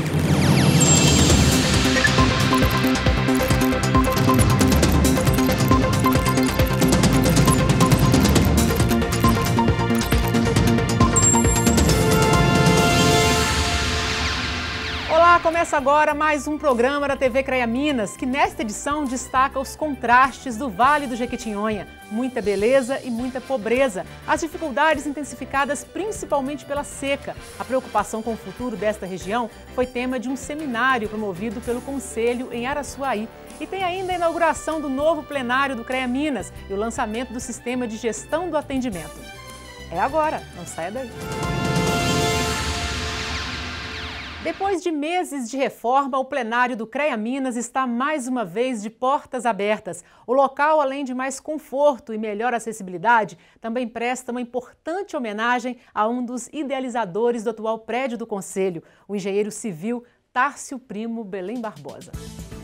Começa agora mais um programa da TV CREA Minas, que nesta edição destaca os contrastes do Vale do Jequitinhonha. Muita beleza e muita pobreza. As dificuldades intensificadas principalmente pela seca. A preocupação com o futuro desta região foi tema de um seminário promovido pelo Conselho em Araçuaí. E tem ainda a inauguração do novo plenário do CREA Minas e o lançamento do sistema de gestão do atendimento. É agora, não saia daí. Depois de meses de reforma, o plenário do CREA Minas está mais uma vez de portas abertas. O local, além de mais conforto e melhor acessibilidade, também presta uma importante homenagem a um dos idealizadores do atual prédio do Conselho, o engenheiro civil Tárcio Primo Belém Barbosa.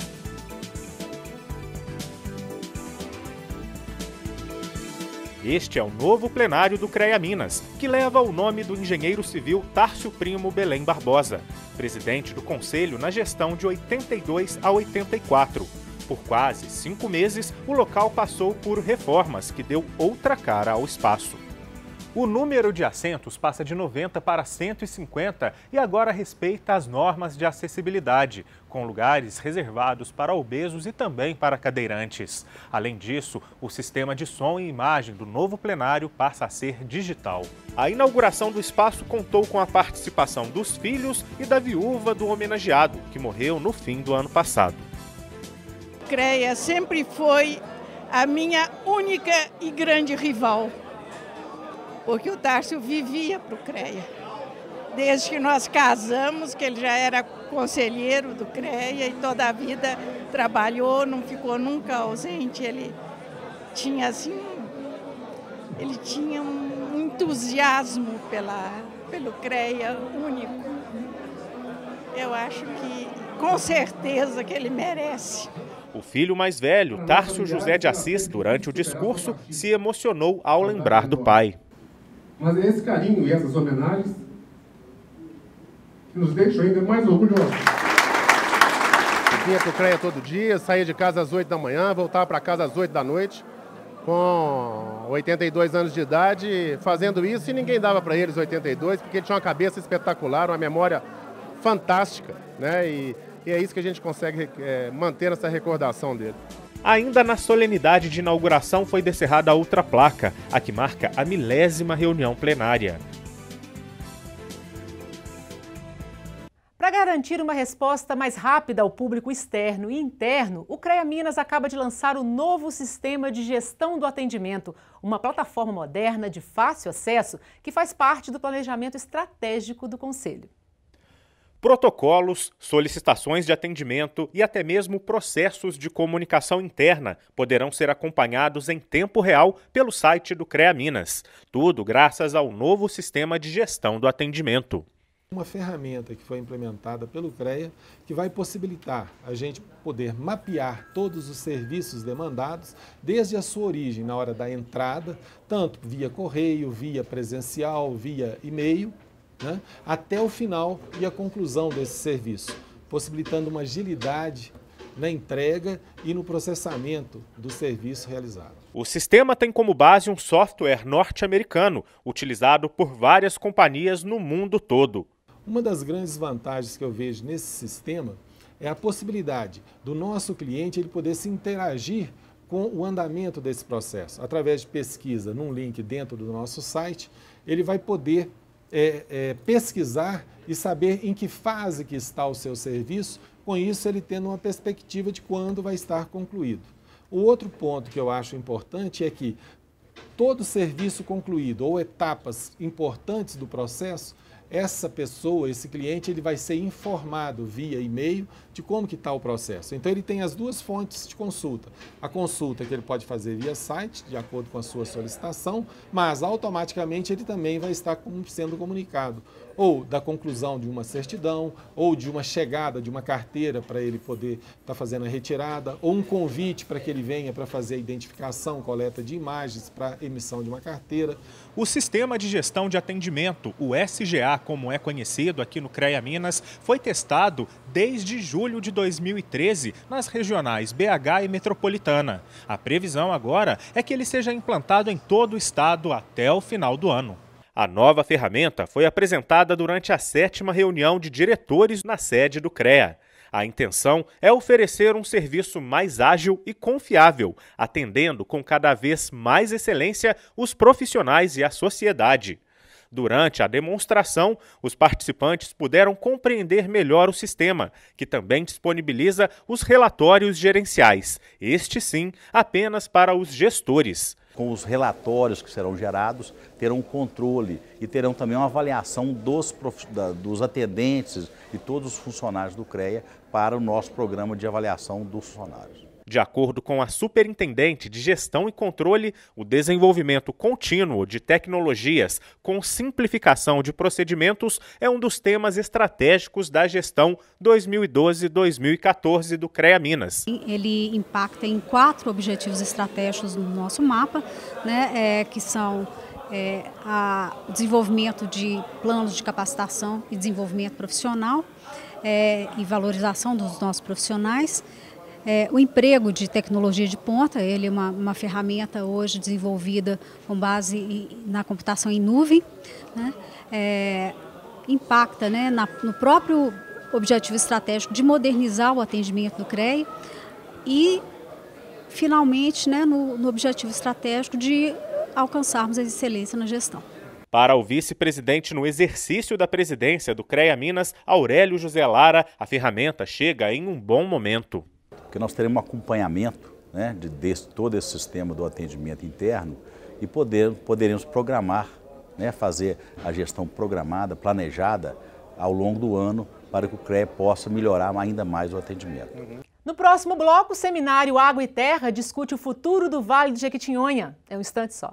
Este é o novo plenário do CREA Minas, que leva o nome do engenheiro civil Tárcio Primo Belém Barbosa, presidente do Conselho na gestão de 82 a 84. Por quase 5 meses, o local passou por reformas que deu outra cara ao espaço. O número de assentos passa de 90 para 150 e agora respeita as normas de acessibilidade, com lugares reservados para obesos e também para cadeirantes. Além disso, o sistema de som e imagem do novo plenário passa a ser digital. A inauguração do espaço contou com a participação dos filhos e da viúva do homenageado, que morreu no fim do ano passado. CREA sempre foi a minha única e grande rival, porque o Tárcio vivia para o CREA. Desde que nós casamos, que ele já era conselheiro do CREA e toda a vida trabalhou, não ficou nunca ausente. Ele tinha um entusiasmo pelo CREA único. Eu acho que, com certeza, que ele merece. O filho mais velho, Tárcio José de Assis, durante o discurso, se emocionou ao lembrar do pai. Mas é esse carinho e essas homenagens que nos deixam ainda mais orgulhosos. Eu vinha para o CREA todo dia, saía de casa às 8 da manhã, voltava para casa às 8 da noite, com 82 anos de idade, fazendo isso, e ninguém dava para eles 82, porque ele tinha uma cabeça espetacular, uma memória fantástica, né? E é isso que a gente consegue manter essa recordação dele. Ainda na solenidade de inauguração foi descerrada a outra placa, a que marca a 1000ª reunião plenária. Para garantir uma resposta mais rápida ao público externo e interno, o CREA Minas acaba de lançar o novo sistema de gestão do atendimento, uma plataforma moderna de fácil acesso que faz parte do planejamento estratégico do Conselho. Protocolos, solicitações de atendimento e até mesmo processos de comunicação interna poderão ser acompanhados em tempo real pelo site do CREA Minas. Tudo graças ao novo sistema de gestão do atendimento. Uma ferramenta que foi implementada pelo CREA que vai possibilitar a gente poder mapear todos os serviços demandados desde a sua origem, na hora da entrada, tanto via correio, via presencial, via e-mail, né, até o final e a conclusão desse serviço, possibilitando uma agilidade na entrega e no processamento do serviço realizado. O sistema tem como base um software norte-americano, utilizado por várias companhias no mundo todo. Uma das grandes vantagens que eu vejo nesse sistema é a possibilidade do nosso cliente ele poder se interagir com o andamento desse processo. Através de pesquisa num link dentro do nosso site, ele vai poder pesquisar e saber em que fase que está o seu serviço, com isso ele tendo uma perspectiva de quando vai estar concluído. O outro ponto que eu acho importante é que todo serviço concluído ou etapas importantes do processo, essa pessoa, esse cliente, ele vai ser informado via e-mail de como que está o processo. Então ele tem as duas fontes de consulta. A consulta que ele pode fazer via site, de acordo com a sua solicitação, mas automaticamente ele também vai estar sendo comunicado ou da conclusão de uma certidão, ou de uma chegada de uma carteira para ele poder estar fazendo a retirada, ou um convite para que ele venha para fazer a identificação, coleta de imagens para emissão de uma carteira. O Sistema de Gestão de Atendimento, o SGA, como é conhecido aqui no CREA Minas, foi testado desde julho de 2013 nas regionais BH e Metropolitana. A previsão agora é que ele seja implantado em todo o estado até o final do ano. A nova ferramenta foi apresentada durante a 7ª reunião de diretores na sede do CREA. A intenção é oferecer um serviço mais ágil e confiável, atendendo com cada vez mais excelência os profissionais e a sociedade. Durante a demonstração, os participantes puderam compreender melhor o sistema, que também disponibiliza os relatórios gerenciais, este sim apenas para os gestores. Com os relatórios que serão gerados, terão um controle e terão também uma avaliação dos atendentes e todos os funcionários do CREA para o nosso programa de avaliação dos funcionários. De acordo com a Superintendente de Gestão e Controle, o desenvolvimento contínuo de tecnologias com simplificação de procedimentos é um dos temas estratégicos da gestão 2012-2014 do CREA Minas. Ele impacta em 4 objetivos estratégicos no nosso mapa, né, que são o desenvolvimento de planos de capacitação e desenvolvimento profissional e valorização dos nossos profissionais. O emprego de tecnologia de ponta, ele é uma ferramenta hoje desenvolvida com base na computação em nuvem, né? Impacta, né, no próprio objetivo estratégico de modernizar o atendimento do CREA e, finalmente, né, no objetivo estratégico de alcançarmos a excelência na gestão. Para o vice-presidente no exercício da presidência do CREA Minas, Aurélio José Lara, a ferramenta chega em um bom momento. Porque nós teremos um acompanhamento, né, de todo esse sistema do atendimento interno e poderemos programar, né, fazer a gestão programada, planejada ao longo do ano para que o CREA possa melhorar ainda mais o atendimento. No próximo bloco, o seminário Água e Terra discute o futuro do Vale do Jequitinhonha. É um instante só.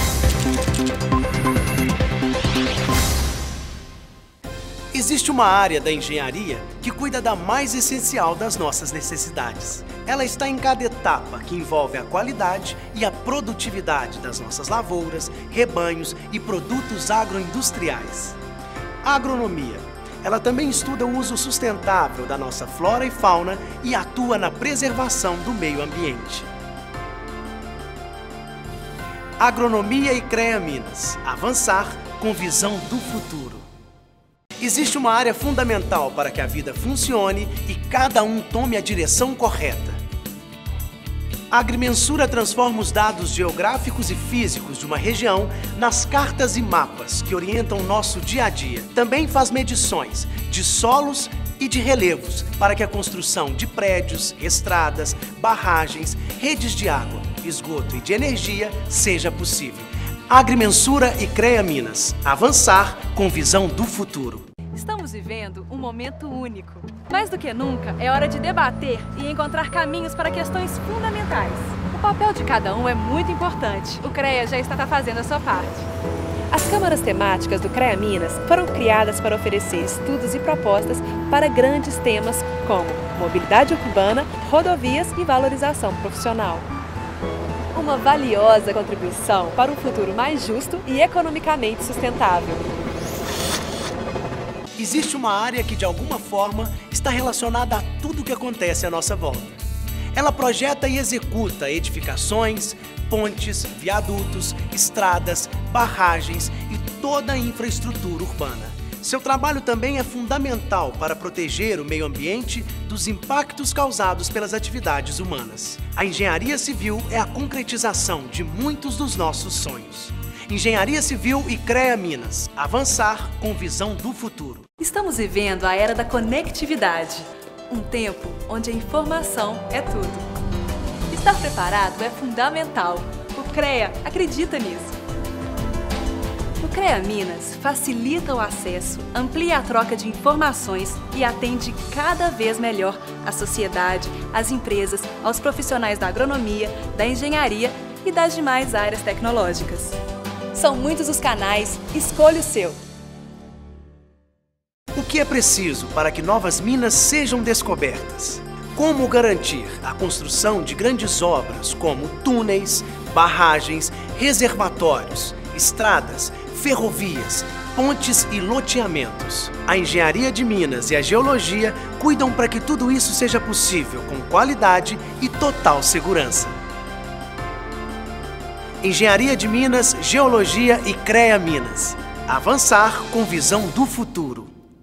Existe uma área da engenharia que cuida da mais essencial das nossas necessidades. Ela está em cada etapa que envolve a qualidade e a produtividade das nossas lavouras, rebanhos e produtos agroindustriais. A agronomia. Ela também estuda o uso sustentável da nossa flora e fauna e atua na preservação do meio ambiente. Agronomia e CREA Minas. Avançar com visão do futuro. Existe uma área fundamental para que a vida funcione e cada um tome a direção correta. A agrimensura transforma os dados geográficos e físicos de uma região nas cartas e mapas que orientam nosso dia a dia. Também faz medições de solos e de relevos para que a construção de prédios, estradas, barragens, redes de água, esgoto e de energia seja possível. Agrimensura e CREA Minas. Avançar com visão do futuro. Estamos vivendo um momento único. Mais do que nunca, é hora de debater e encontrar caminhos para questões fundamentais. O papel de cada um é muito importante. O CREA já está fazendo a sua parte. As câmaras temáticas do CREA Minas foram criadas para oferecer estudos e propostas para grandes temas como mobilidade urbana, rodovias e valorização profissional. Uma valiosa contribuição para um futuro mais justo e economicamente sustentável. Existe uma área que, de alguma forma, está relacionada a tudo o que acontece à nossa volta. Ela projeta e executa edificações, pontes, viadutos, estradas, barragens e toda a infraestrutura urbana. Seu trabalho também é fundamental para proteger o meio ambiente dos impactos causados pelas atividades humanas. A engenharia civil é a concretização de muitos dos nossos sonhos. Engenharia Civil e CREA Minas. Avançar com visão do futuro. Estamos vivendo a era da conectividade. Um tempo onde a informação é tudo. Estar preparado é fundamental. O CREA acredita nisso. O CREA Minas facilita o acesso, amplia a troca de informações e atende cada vez melhor a sociedade, as empresas, aos profissionais da agronomia, da engenharia e das demais áreas tecnológicas. São muitos os canais, escolha o seu. que é preciso para que novas minas sejam descobertas? Como garantir a construção de grandes obras como túneis, barragens, reservatórios, estradas, ferrovias, pontes e loteamentos? A engenharia de Minas e a geologia cuidam para que tudo isso seja possível com qualidade e total segurança. Engenharia de Minas, Geologia e CREA Minas. Avançar com visão do futuro.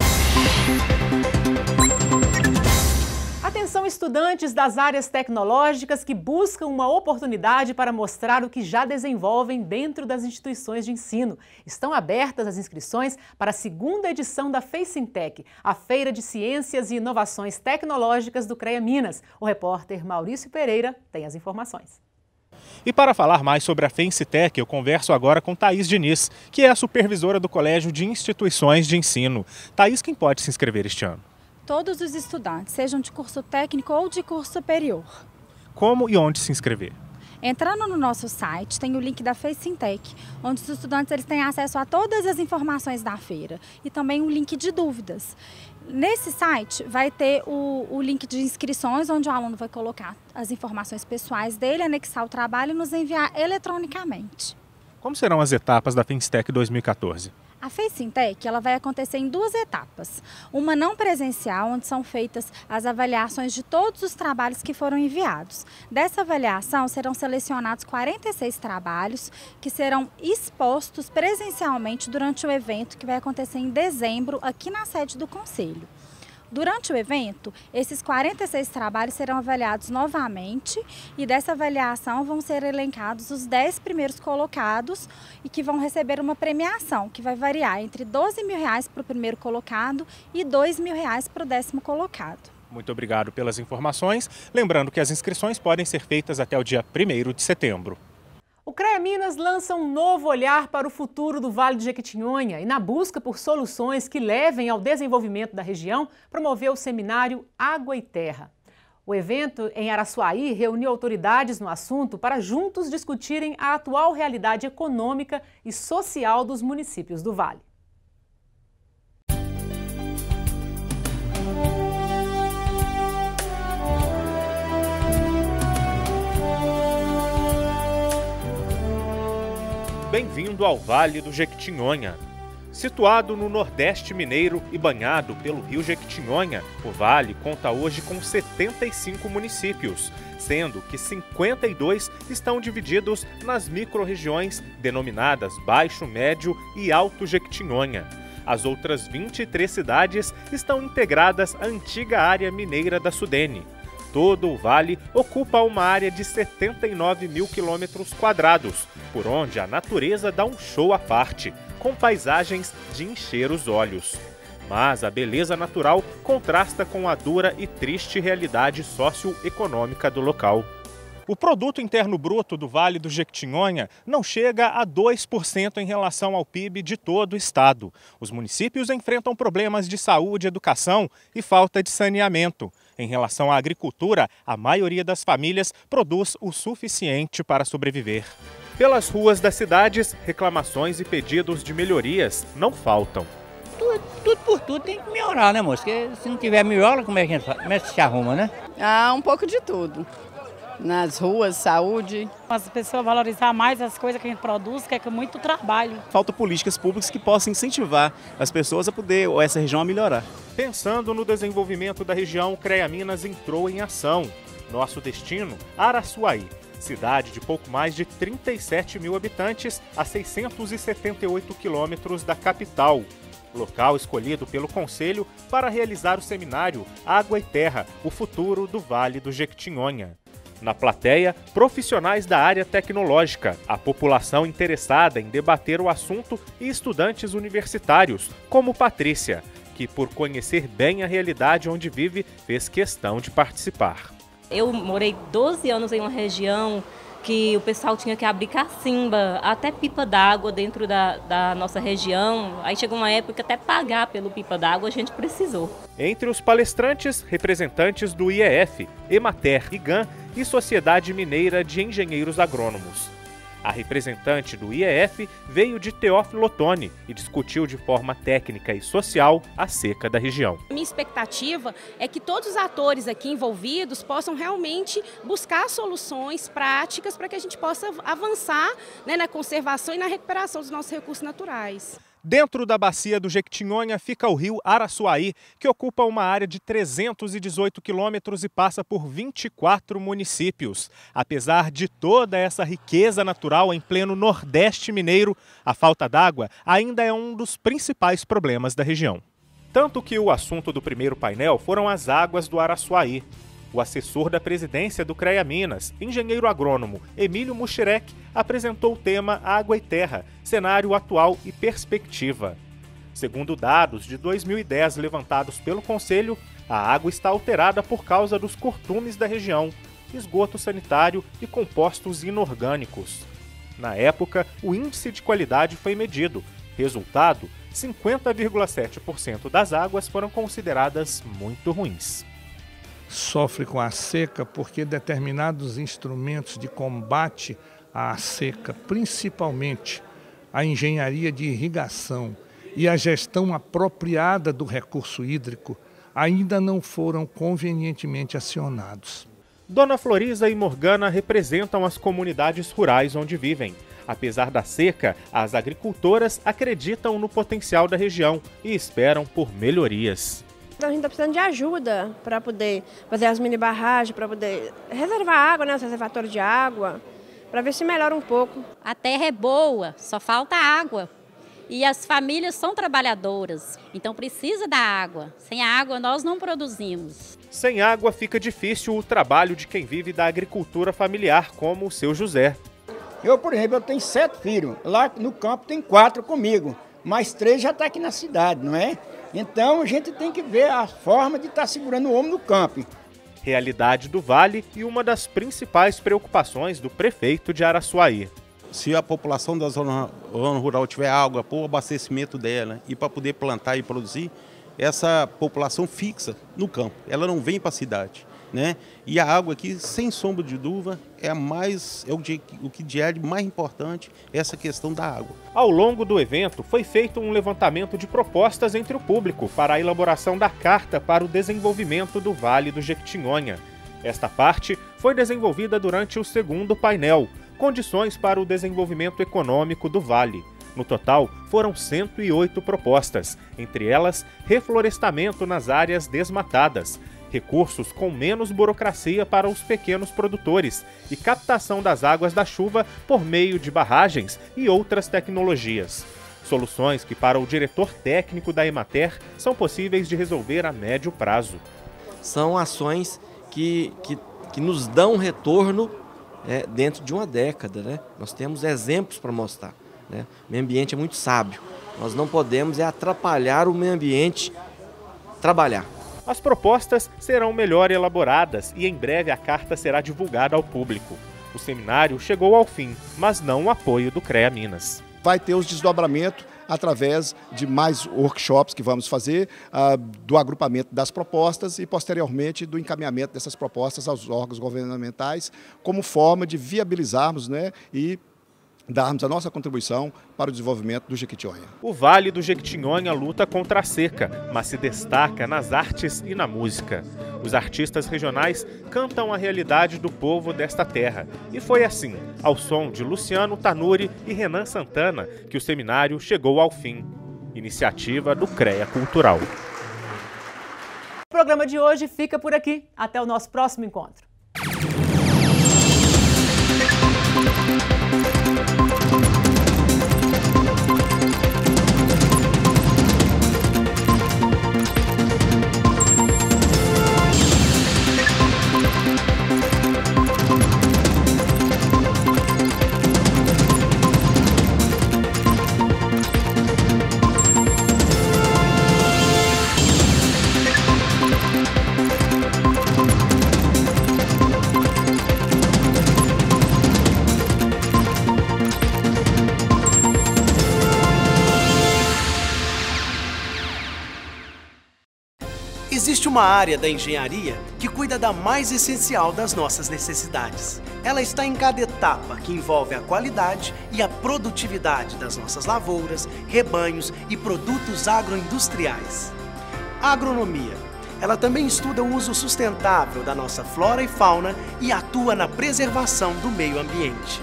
Atenção, estudantes das áreas tecnológicas que buscam uma oportunidade para mostrar o que já desenvolvem dentro das instituições de ensino. Estão abertas as inscrições para a segunda edição da FACENTEC, a Feira de Ciências e Inovações Tecnológicas do CREA Minas. O repórter Maurício Pereira tem as informações. E para falar mais sobre a FACENTEC, eu converso agora com Thaís Diniz, que é a supervisora do Colégio de Instituições de Ensino. Thaís, quem pode se inscrever este ano? Todos os estudantes, sejam de curso técnico ou de curso superior. Como e onde se inscrever? Entrando no nosso site, tem o link da FACENTEC, onde os estudantes têm acesso a todas as informações da feira e também um link de dúvidas. Nesse site vai ter o link de inscrições, onde o aluno vai colocar as informações pessoais dele, anexar o trabalho e nos enviar eletronicamente. Como serão as etapas da FACENTEC 2014? A FACENTEC ela vai acontecer em 2 etapas. Uma não presencial, onde são feitas as avaliações de todos os trabalhos que foram enviados. Dessa avaliação serão selecionados 46 trabalhos que serão expostos presencialmente durante o evento que vai acontecer em dezembro aqui na sede do Conselho. Durante o evento, esses 46 trabalhos serão avaliados novamente e dessa avaliação vão ser elencados os 10 primeiros colocados e que vão receber uma premiação que vai variar entre R$12 mil para o primeiro colocado e R$2 mil para o 10º colocado. Muito obrigado pelas informações. Lembrando que as inscrições podem ser feitas até o dia 1º de setembro. O CREA Minas lança um novo olhar para o futuro do Vale do Jequitinhonha e, na busca por soluções que levem ao desenvolvimento da região, promoveu o seminário Água e Terra. O evento em Araçuaí reuniu autoridades no assunto para juntos discutirem a atual realidade econômica e social dos municípios do Vale. Bem-vindo ao Vale do Jequitinhonha. Situado no Nordeste mineiro e banhado pelo rio Jequitinhonha, o vale conta hoje com 75 municípios, sendo que 52 estão divididos nas microrregiões denominadas Baixo, Médio e Alto Jequitinhonha. As outras 23 cidades estão integradas à antiga área mineira da Sudene. Todo o vale ocupa uma área de 79 mil quilômetros quadrados, por onde a natureza dá um show à parte, com paisagens de encher os olhos. Mas a beleza natural contrasta com a dura e triste realidade socioeconômica do local. O produto interno bruto do Vale do Jequitinhonha não chega a 2% em relação ao PIB de todo o estado. Os municípios enfrentam problemas de saúde, educação e falta de saneamento. Em relação à agricultura, a maioria das famílias produz o suficiente para sobreviver. Pelas ruas das cidades, reclamações e pedidos de melhorias não faltam. Tudo por tudo tem que melhorar, né, moço? Porque se não tiver melhora, como é que se arruma, né? Um pouco de tudo. Nas ruas, saúde. As pessoas valorizar mais as coisas que a gente produz, que é muito trabalho. Falta políticas públicas que possam incentivar as pessoas a poder, ou essa região a melhorar. Pensando no desenvolvimento da região, o CREA Minas entrou em ação. Nosso destino, Araçuaí, cidade de pouco mais de 37 mil habitantes, a 678 quilômetros da capital. Local escolhido pelo Conselho para realizar o seminário Água e Terra, o futuro do Vale do Jequitinhonha. Na plateia, profissionais da área tecnológica, a população interessada em debater o assunto e estudantes universitários, como Patrícia, que por conhecer bem a realidade onde vive, fez questão de participar. Eu morei 12 anos em uma região que o pessoal tinha que abrir cacimba, até pipa d'água dentro da nossa região. Aí chegou uma época que até pagar pelo pipa d'água a gente precisou. Entre os palestrantes, representantes do IEF, Emater, IGAN e Sociedade Mineira de Engenheiros Agrônomos. A representante do IEF veio de Teófilo Otoni e discutiu de forma técnica e social a seca da região. Minha expectativa é que todos os atores aqui envolvidos possam realmente buscar soluções práticas para que a gente possa avançar, né, na conservação e na recuperação dos nossos recursos naturais. Dentro da bacia do Jequitinhonha fica o rio Araçuaí, que ocupa uma área de 318 quilômetros e passa por 24 municípios. Apesar de toda essa riqueza natural em pleno Nordeste mineiro, a falta d'água ainda é um dos principais problemas da região. Tanto que o assunto do primeiro painel foram as águas do Araçuaí. O assessor da presidência do CREA Minas, engenheiro agrônomo Emílio Muxirek, apresentou o tema Água e Terra, cenário atual e perspectiva. Segundo dados de 2010 levantados pelo Conselho, a água está alterada por causa dos curtumes da região, esgoto sanitário e compostos inorgânicos. Na época, o índice de qualidade foi medido. Resultado, 50,7% das águas foram consideradas muito ruins. Sofre com a seca porque determinados instrumentos de combate à seca, principalmente a engenharia de irrigação e a gestão apropriada do recurso hídrico, ainda não foram convenientemente acionados. Dona Florisa e Morgana representam as comunidades rurais onde vivem. Apesar da seca, as agricultoras acreditam no potencial da região e esperam por melhorias. A gente está precisando de ajuda para poder fazer as mini barragens, para poder reservar água, né, os reservatórios de água, para ver se melhora um pouco. A terra é boa, só falta água. E as famílias são trabalhadoras, então precisa da água. Sem a água nós não produzimos. Sem água fica difícil o trabalho de quem vive da agricultura familiar, como o seu José. Eu, por exemplo, eu tenho 7 filhos. Lá no campo tem 4 comigo, mas 3 já estão aqui na cidade, não é? Então a gente tem que ver a forma de estar segurando o homem no campo. Realidade do Vale e uma das principais preocupações do prefeito de Araçuaí. Se a população da zona rural tiver água para o abastecimento dela e para poder plantar e produzir, essa população fixa no campo, ela não vem para a cidade, né? E a água aqui, sem sombra de dúvida, o que de mais importante é essa questão da água. Ao longo do evento, foi feito um levantamento de propostas entre o público para a elaboração da Carta para o Desenvolvimento do Vale do Jequitinhonha. Esta parte foi desenvolvida durante o segundo painel, Condições para o Desenvolvimento Econômico do Vale. No total, foram 108 propostas, entre elas reflorestamento nas áreas desmatadas, recursos com menos burocracia para os pequenos produtores e captação das águas da chuva por meio de barragens e outras tecnologias. Soluções que, para o diretor técnico da Emater, são possíveis de resolver a médio prazo. São ações que nos dão retorno dentro de uma década, né? Nós temos exemplos para mostrar, né? O meio ambiente é muito sábio. Nós não podemos atrapalhar o meio ambiente trabalhar. As propostas serão melhor elaboradas e em breve a carta será divulgada ao público. O seminário chegou ao fim, mas não o apoio do CREA Minas. Vai ter os desdobramentos através de mais workshops que vamos fazer, do agrupamento das propostas e, posteriormente, do encaminhamento dessas propostas aos órgãos governamentais, como forma de viabilizarmos, né, e darmos a nossa contribuição para o desenvolvimento do Jequitinhonha. O Vale do Jequitinhonha luta contra a seca, mas se destaca nas artes e na música. Os artistas regionais cantam a realidade do povo desta terra. E foi assim, ao som de Luciano Tanuri e Renan Santana, que o seminário chegou ao fim. Iniciativa do CREA Cultural. O programa de hoje fica por aqui. Até o nosso próximo encontro. Existe uma área da engenharia que cuida da mais essencial das nossas necessidades. Ela está em cada etapa que envolve a qualidade e a produtividade das nossas lavouras, rebanhos e produtos agroindustriais. A agronomia. Ela também estuda o uso sustentável da nossa flora e fauna e atua na preservação do meio ambiente.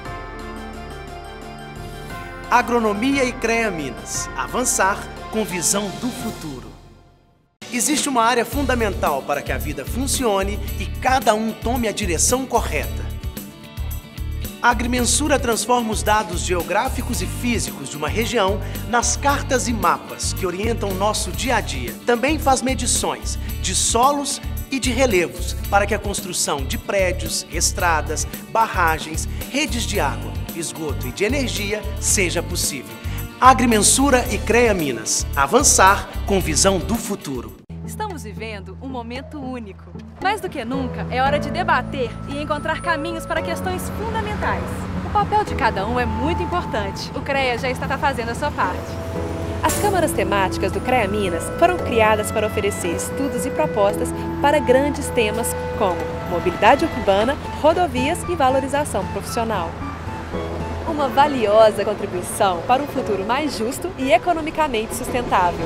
Agronomia e CREA Minas. Avançar com visão do futuro. Existe uma área fundamental para que a vida funcione e cada um tome a direção correta. A agrimensura transforma os dados geográficos e físicos de uma região nas cartas e mapas que orientam nosso dia a dia. Também faz medições de solos e de relevos para que a construção de prédios, estradas, barragens, redes de água, esgoto e de energia seja possível. Agrimensura e CREA Minas. Avançar com visão do futuro. Estamos vivendo um momento único. Mais do que nunca, é hora de debater e encontrar caminhos para questões fundamentais. O papel de cada um é muito importante. O CREA já está fazendo a sua parte. As câmaras temáticas do CREA Minas foram criadas para oferecer estudos e propostas para grandes temas como mobilidade urbana, rodovias e valorização profissional. Uma valiosa contribuição para um futuro mais justo e economicamente sustentável.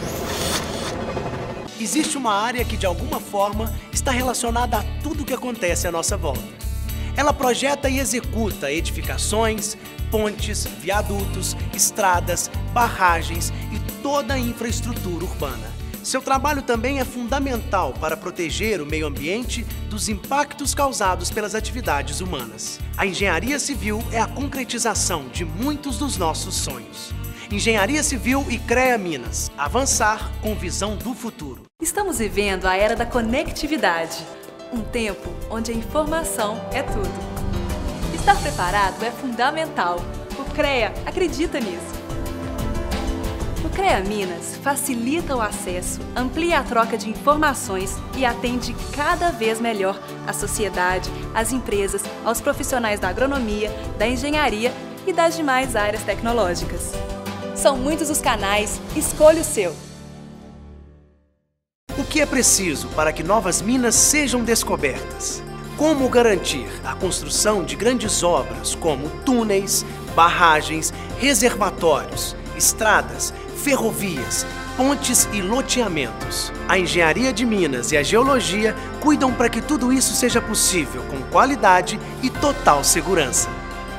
Existe uma área que, de alguma forma, está relacionada a tudo o que acontece à nossa volta. Ela projeta e executa edificações, pontes, viadutos, estradas, barragens e toda a infraestrutura urbana. Seu trabalho também é fundamental para proteger o meio ambiente dos impactos causados pelas atividades humanas. A engenharia civil é a concretização de muitos dos nossos sonhos. Engenharia Civil e CREA Minas. Avançar com visão do futuro. Estamos vivendo a era da conectividade. Um tempo onde a informação é tudo. Estar preparado é fundamental. O CREA acredita nisso. O CREA Minas facilita o acesso, amplia a troca de informações e atende cada vez melhor a sociedade, as empresas, aos profissionais da agronomia, da engenharia e das demais áreas tecnológicas. São muitos os canais, escolha o seu. O que é preciso para que novas minas sejam descobertas? Como garantir a construção de grandes obras como túneis, barragens, reservatórios, estradas, ferrovias, pontes e loteamentos? A engenharia de Minas e a geologia cuidam para que tudo isso seja possível com qualidade e total segurança.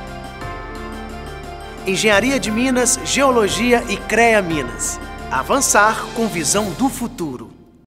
Engenharia de Minas, Geologia e CREA Minas. Avançar com visão do futuro.